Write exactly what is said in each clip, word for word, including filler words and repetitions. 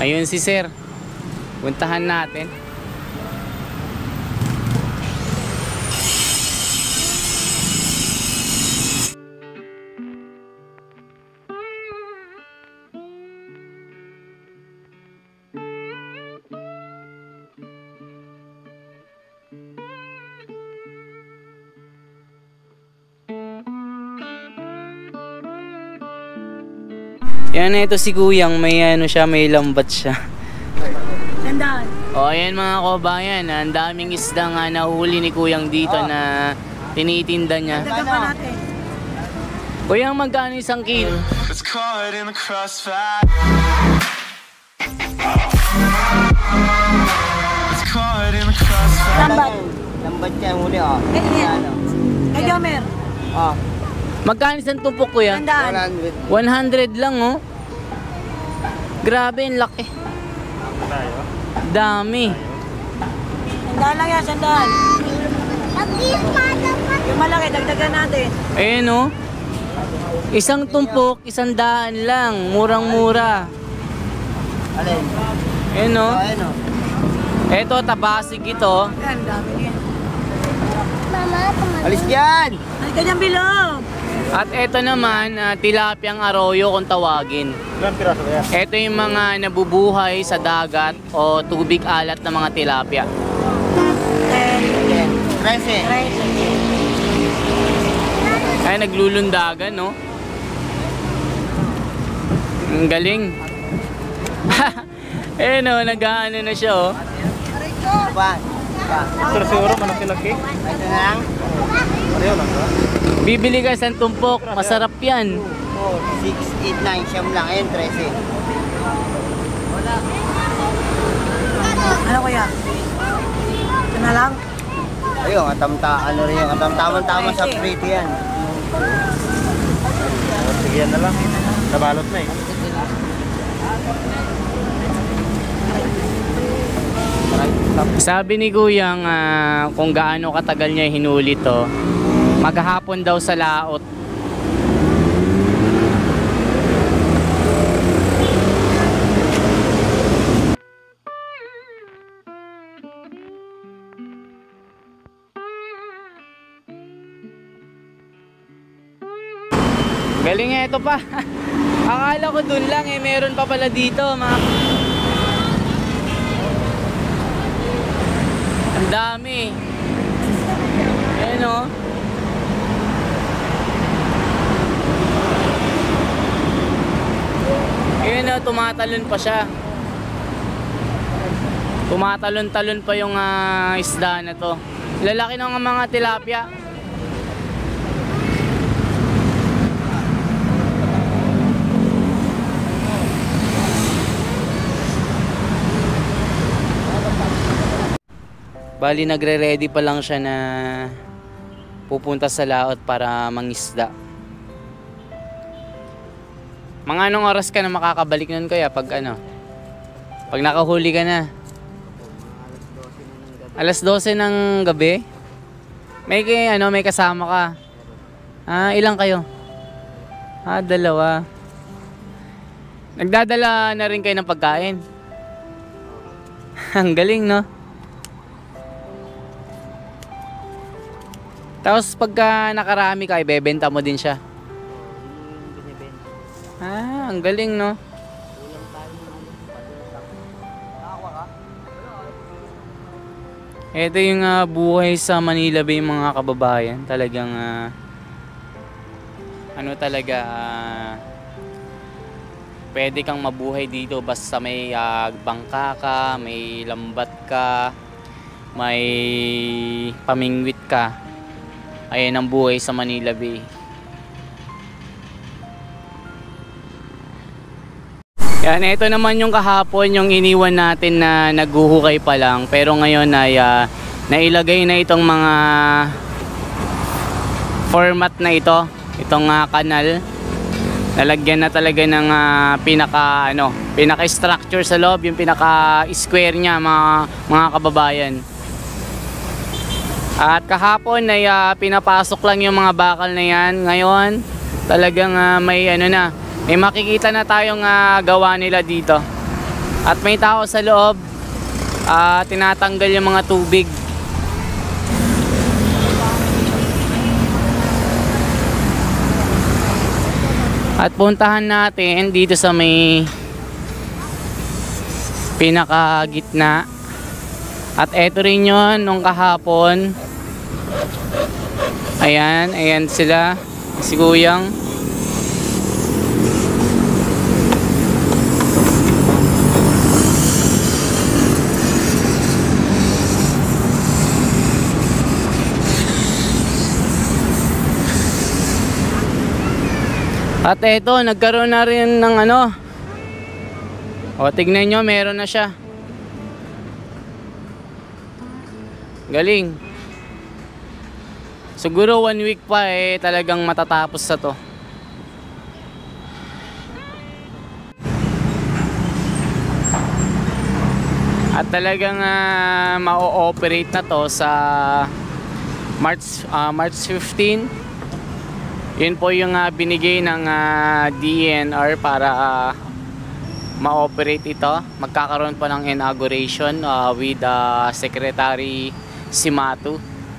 Ayun si sir. Puntahan natin. Yan, ito si Kuyang, may ano siya, may lambat siya. Sandaan. O ayan mga kabayan, ang daming isda nga nahuli ni Kuyang dito oh. na tinitinda niya. Dagdagan pa natin. Kuyang, magkano isang kilo? Lambat. Lambat siya yung huli oh. Ganyan. Kay Jomer. Oh. Magkano isang tumpok, Kuya? Sandaan. one hundred lang, oh. Grabe, ang laki. Dami. Sandaan lang yan, sandaan. Yung malaki, dagdagan natin. Ayan, oh. Isang tumpok, isang daan lang. Murang-mura. Alin? Ayan, oh. Ayan oh. Eto, tabasig ito. Yan, dami yan. Alis dyan! Ay, kanyang bilog. At eto naman, uh, tilapyang arroyo kung tawagin. Ilang piraso ba yan? Ito yung mga nabubuhay sa dagat o tubig alat na mga tilapia. Ten. Trece. Trece. Ay, naglulundagan, no? Ang galing. Eh, no, nag-ano na siya, oh. Pa. Pa. Ito siguro, malaki-laki. Ito na lang. Pareho lang ba? Bibili ka isang tumpok, masarap yan. four, six, eight, nine, siyam lang. Ayun, trece. Ano kaya? Ito na lang. Ayun, atamta, ano rin yung atam-tama-tama sa pretty yan. Sige, yan na lang. Nabalot na eh. Sabi ni Kuyang uh, kung gaano katagal niya hinuli to, maghapon daw sa laot. Galing nga ito pa. Akala ko dun lang eh, meron pa pala dito mga... Ang dami. Ayan o. Ayan o, tumatalon pa siya. Tumatalon-talon pa yung uh, isda na to. Lalaki ng mga tilapia. Bali, nagre-ready pa lang siya na pupunta sa laot para mangisda. Mga anong oras ka na makakabalik nun, Kuya, pag ano? Pag nakahuli ka na? alas dose ng gabi? May kay, ano, may kasama ka? Ah, ilang kayo? Ah, dalawa. Nagdadala na rin kayo ng pagkain? Ang galing, no? Tapos pagka nakarami ka, ibebenta mo din siya. Ah, ang galing, no? Ito yung uh, buhay sa Manila Bay, mga kababayan. Talagang uh, ano talaga uh, pwede kang mabuhay dito basta may uh, bangka ka, may lambat ka, may pamingwit ka. Ayan ang buhay sa Manila Bay. Yan, ito naman yung kahapon, yung iniwan natin na naghuhukay pa lang. Pero ngayon ay uh, nailagay na itong mga format na ito. Itong uh, kanal. Nalagyan na talaga ng uh, pinaka, ano, pinaka structure sa loob. Yung pinaka square niya, mga, mga kababayan. At kahapon ay uh, pinapasok lang yung mga bakal na yan. Ngayon talagang uh, may ano na, may makikita na tayong uh, gawa nila dito. At may tao sa loob, ah, tinatanggal yung mga tubig. At puntahan natin dito sa may pinakagitna. At eto rin yun nung kahapon. Ayan, ayan sila, si Kuyang. At eto, nagkaroon na rin ng ano. O, tignan nyo, meron na siya. Galing. Siguro one week pa eh, talagang matatapos sa to. At talagang uh, ma-ooperate na to sa March, uh, March fifteenth. Yun po yung uh, binigay ng uh, D E N R para uh, ma-operate ito. Magkakaroon pa ng inauguration uh, with uh, Secretary Simatu.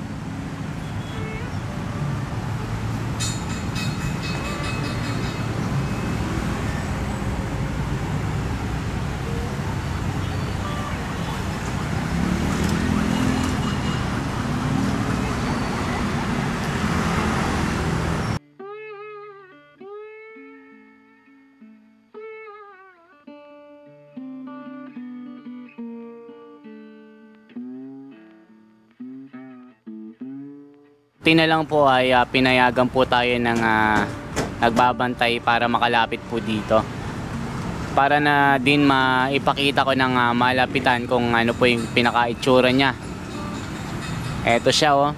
Tina lang po ay uh, pinayagan po tayo ng uh, nagbabantay para makalapit po dito. Para na din maipakita ko ng uh, malapitan kung ano po yung pinaka-itsura niya. Eto siya oh.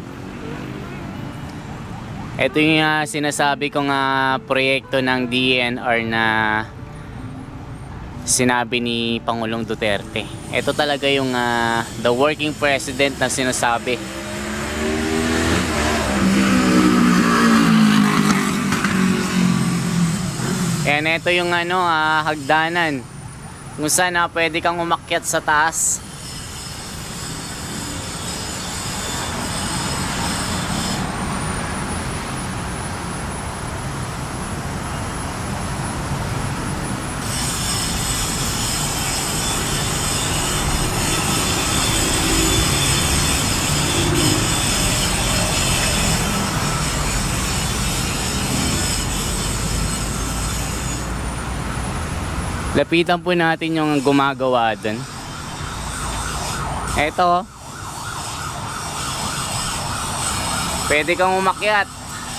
Ito yung uh, sinasabi kong uh, proyekto ng D E N R na sinabi ni Pangulong Duterte. Ito talaga yung uh, the working president na sinasabi. Ayan, ito yung ano, ah, hagdanan kung saan ah, pwede kang umakyat sa taas. Lapitan po natin yung gumagawa dun. Eto. Pwede kang umakyat.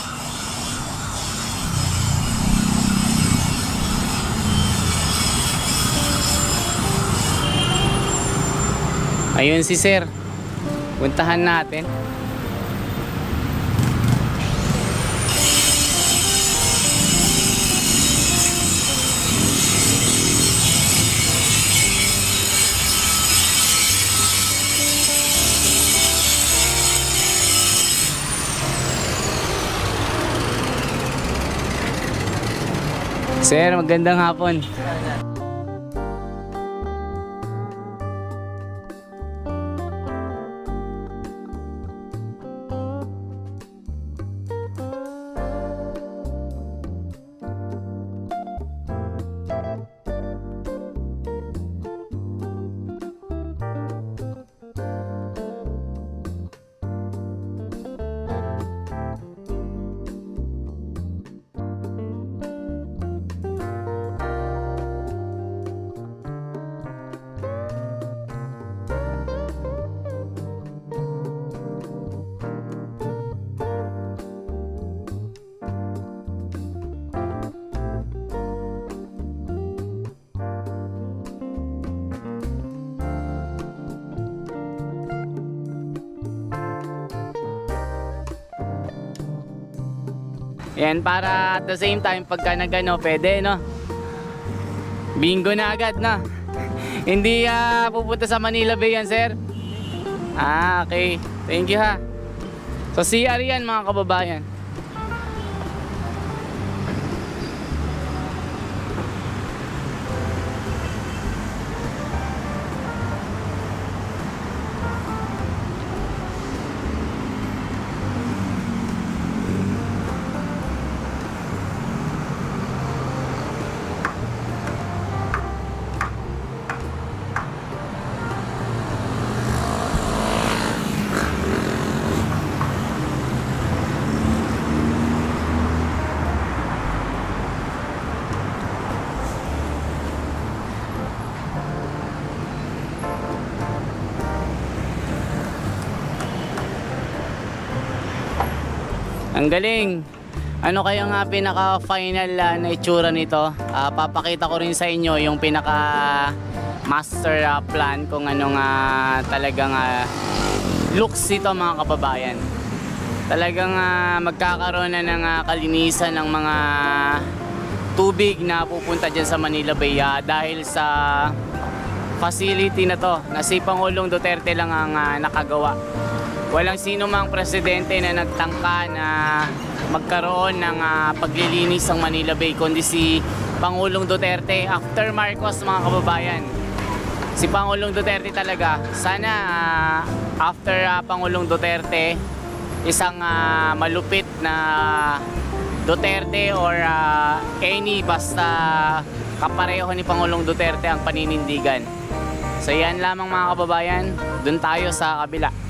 Ayun si sir. Puntahan natin. Sir, magandang hapon. Yan, para at the same time pagka nagano pwede no. Bingo na agad na. Hindi uh, pupunta sa Manila Bay yan, sir. Ah, okay. Thank you ha. So C R yan mga kababayan. Ang galing. Ano kaya nga pinaka-final ah, na itsura nito? Ah, papakita ko rin sa inyo yung pinaka master ah, plan kung ano nga talagang ah, looks nito mga kababayan. Talagang ah, magkakaroon na ng ah, kalinisan ng mga tubig na pupunta dyan sa Manila Bay ah, dahil sa facility na to na si Pangulong Duterte lang ang ah, nakagawa. Walang sino mang presidente na nagtangka na magkaroon ng ah, paglilinis ng Manila Bay kundi si Pangulong Duterte after Marcos mga kababayan. Si Pangulong Duterte talaga. Sana ah, after ah, Pangulong Duterte isang ah, malupit na Duterte or ah, any basta kapareho ni Pangulong Duterte ang paninindigan. So yan lamang mga kababayan, dun tayo sa kabila.